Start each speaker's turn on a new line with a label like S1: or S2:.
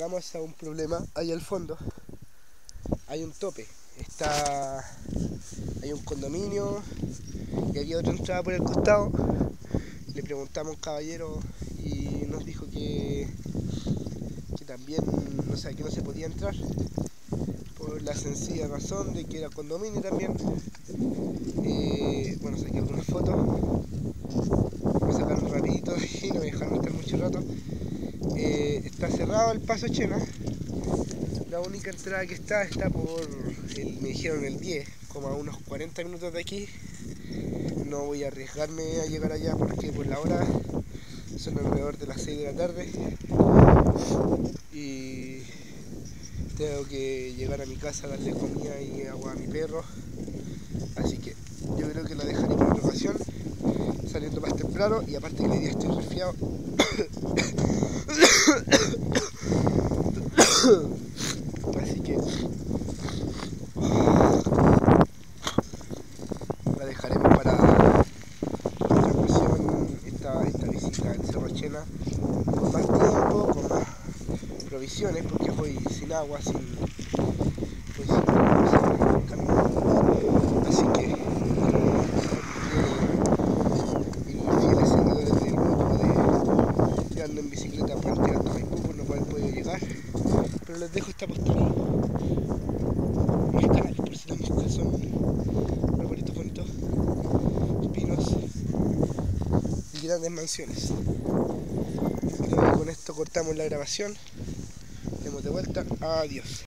S1: Llegamos a un problema. Ahí al fondo hay un tope. Hay un condominio y había otra entrada por el costado. Le preguntamos a un caballero y nos dijo que también, o sea, que no se podía entrar por la sencilla razón de que era condominio también. Bueno, saqué algunas fotos, me sacaron rapidito y no me dejaron estar mucho rato. Está cerrado el paso Chena. La única entrada que está por me dijeron el 10, como a unos 40 minutos de aquí. No voy a arriesgarme a llegar allá porque por la hora son alrededor de las 6 de la tarde y tengo que llegar a mi casa a darle comida y agua a mi perro. Así que yo creo que la dejaré para otra ocasión, saliendo más temprano, y aparte que hoy día estoy resfriado. Así que la dejaremos para otra ocasión, esta visita al Cerro Chena, con más tiempo, con más provisiones, porque voy sin agua, voy sin camino. Así que mis fieles seguidores del grupo de ando en bicicleta Puente Alto Maipú no pueden poder llegar, pero les dejo esta postal. Mis canales, por si las moscas, son arbolitos bonitos, pinos y grandes mansiones. Creo que con esto cortamos la grabación. Demos de vuelta. Adiós.